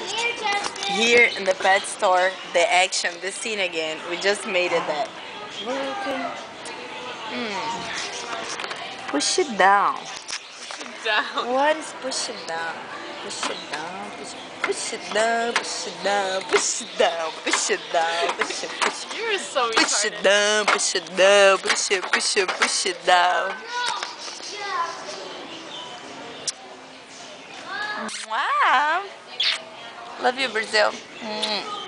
Here in the pet store, the action, the scene again. We just made it that. Push it down. Down. What is push it down? Push it down. Push it down. Push it down. Push it down. Push it down. Push it. Push it. You're so Push it retarded. down. Push it down. Push it. Push it. Push it down. Wow. Love you, Brazil.